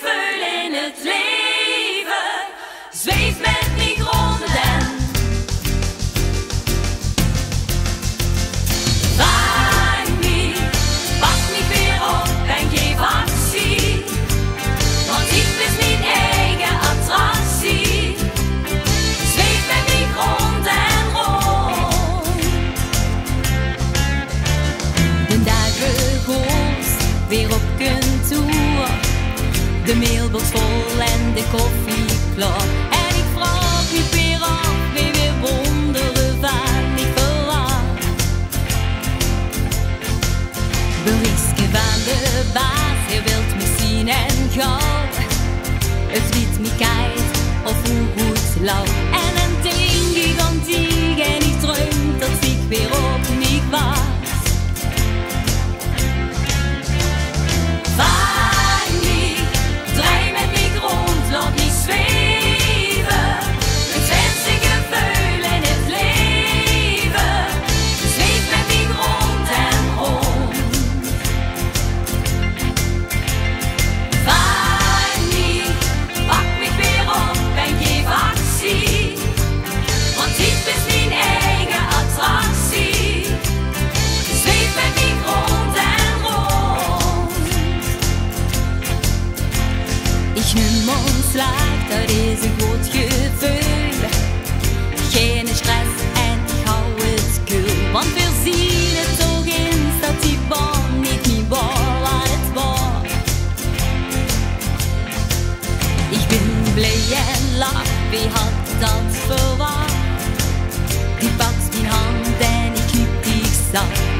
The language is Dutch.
gevoel in het leven. Zweef met me rond en vang me, pak me weer op en geef actie. Want ik ben mijn eigen attractie. Zweef met me rond en rond. De dagen goos weer op kantoor. De mailbox vol en de koffie klaar. En ik vraag me weer af, wie weer wonderen van ik verwacht. Berichtje van de baas, hij wilt me zien en gaan. Het liet me kijkt of hoe goed lauw. En een ding gigantiek en ik droom dat ik weer op me was. Laat me zweven, het wense gevoel in het leven. Zweef met me rond en rond. Vang me, pak me weer op en geef actie. Want dit is mijn eigen attractie. Zweef met me rond en rond. Ik neem ontslag, dat is een goed gevoel. Geen stress en ik hou het koel. Want we zien het toch eens dat die baan niet meer was wat het was. Ik ben blij en lach, wie had dat verwacht? Die pakt mijn hand en ik knip die zacht.